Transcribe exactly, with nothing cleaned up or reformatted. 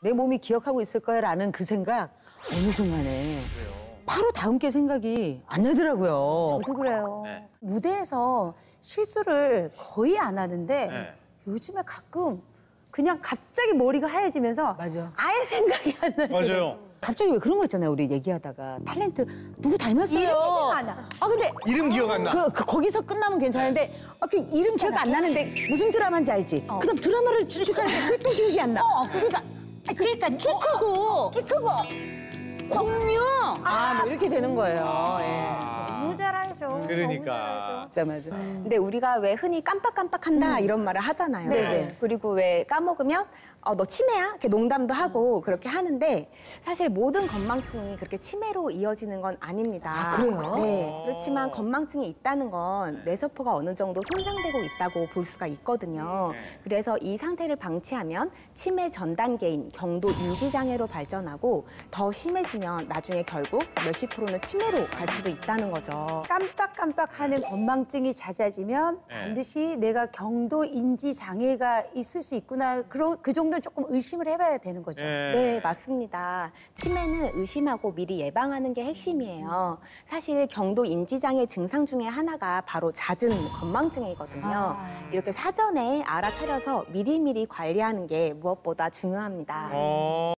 내 몸이 기억하고 있을 거야라는 그 생각 어느 순간에 바로 다음 게 생각이 안 나더라고요. 저도 그래요. 네. 무대에서 실수를 거의 안 하는데 네. 요즘에 가끔 그냥 갑자기 머리가 하얘지면서 맞아. 아예 생각이 안 나요. 맞아요. 갑자기 왜 그런 거 있잖아요. 우리 얘기하다가 탈렌트 누구 닮았어요? 이름이 생각 안 나. 아 근데 이름 기억 안 나. 그, 그 거기서 끝나면 괜찮은데 아, 그 이름 기억 안 나는데 무슨 드라마인지 알지? 어. 그다음 드라마를 추측하는데 그게 또 기억이 안 나. 어, 그러니까 그러니까 키 크고 키 크고 공유 아, 뭐 이렇게 되는 거예요. 예. 너무 잘 알죠. 그러니까. 맞아 맞아. 근데 우리가 왜 흔히 깜빡깜빡한다 이런 말을 하잖아요. 네네. 그리고 왜 까먹으면 어, 너 치매야? 이렇게 농담도 하고 그렇게 하는데 사실 모든 건망증이 그렇게 치매로 이어지는 건 아닙니다. 아, 그래요? 네. 그렇지만 건망증이 있다는 건 뇌세포가 어느 정도 손상되고 있다고 볼 수가 있거든요. 그래서 이 상태를 방치하면 치매 전 단계인 경도 인지장애로 발전하고 더 심해지면 나중에 결국 몇십 프로는 치매로 갈 수도 있다는 거죠. 깜빡깜빡하는 건망증이 잦아지면 네. 반드시 내가 경도 인지 장애가 있을 수 있구나. 그러, 그 정도는 조금 의심을 해봐야 되는 거죠. 네. 네, 맞습니다. 치매는 의심하고 미리 예방하는 게 핵심이에요. 사실 경도 인지장애 증상 중에 하나가 바로 잦은 건망증이거든요. 아. 이렇게 사전에 알아차려서 미리미리 관리하는 게 무엇보다 중요합니다. 어.